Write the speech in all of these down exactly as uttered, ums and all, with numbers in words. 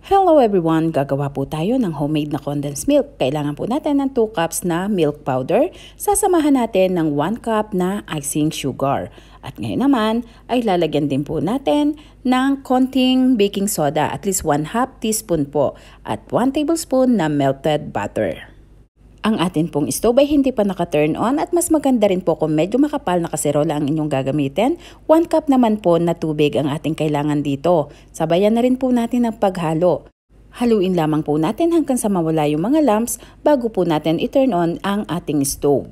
Hello everyone! Gagawa po tayo ng homemade na condensed milk. Kailangan po natin ng two cups na milk powder. Sasamahan natin ng one cup na icing sugar. At ngayon naman ay lalagyan din po natin ng konting baking soda, at least one half teaspoon po, at one tablespoon na melted butter. Ang atin pong stove ay hindi pa naka-turn on at mas maganda rin po kung medyo makapal na kaserola ang inyong gagamitin. one cup naman po na tubig ang ating kailangan dito. Sabayan na rin po natin ang paghalo. Haluin lamang po natin hanggang sa mawala yung mga lumps bago po natin i-turn on ang ating stove.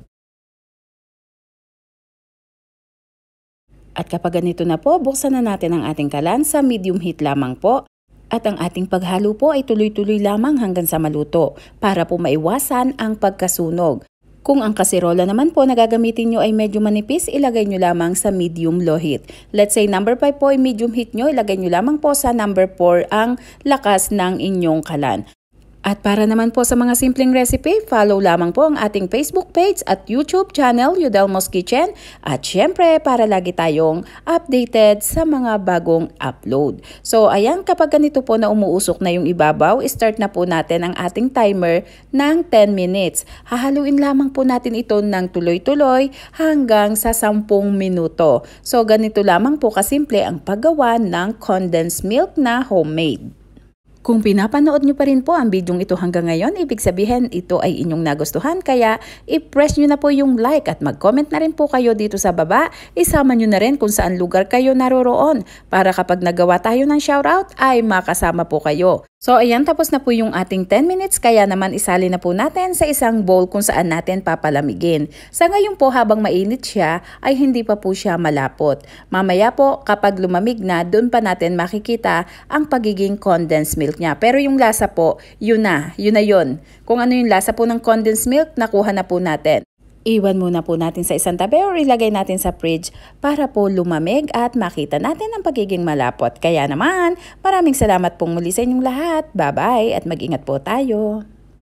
At kapag ganito na po, buksan na natin ang ating kalan sa medium heat lamang po. At ang ating paghalo po ay tuloy-tuloy lamang hanggang sa maluto para po maiwasan ang pagkasunog. Kung ang kaserola naman po na gagamitin nyo ay medyo manipis, ilagay nyo lamang sa medium low heat. Let's say number five po ay medium heat nyo, ilagay nyo lamang po sa number four ang lakas ng inyong kalan. At para naman po sa mga simpleng recipe, follow lamang po ang ating Facebook page at YouTube channel, Yudelmo's Kitchen. At syempre, para lagi tayong updated sa mga bagong upload. So ayan, kapag ganito po na umuusok na yung ibabaw, start na po natin ang ating timer ng ten minutes. Hahaluin lamang po natin ito ng tuloy-tuloy hanggang sa sampung minuto. So ganito lamang po kasimple ang paggawa ng condensed milk na homemade. Kung pinapanood nyo pa rin po ang bidyong ito hanggang ngayon, ibig sabihin ito ay inyong nagustuhan, kaya i-press nyo na po yung like at mag-comment na rin po kayo dito sa baba. Isama nyo na rin kung saan lugar kayo naroroon para kapag nagawa tayo ng shoutout ay makasama po kayo. So ayan, tapos na po yung ating ten minutes, kaya naman isali na po natin sa isang bowl kung saan natin papalamigin. Sa ngayon po habang mainit siya ay hindi pa po siya malapot. Mamaya po kapag lumamig na, doon pa natin makikita ang pagiging condensed milk niya. Pero yung lasa po, yun na, yun na yun. Kung ano yung lasa po ng condensed milk, nakuha na po natin. Iwan muna po natin sa isang tabi o ilagay natin sa fridge para po lumamig at makita natin ang pagiging malapot. Kaya naman, maraming salamat pong muli sa inyong lahat. Bye-bye at mag-ingat po tayo.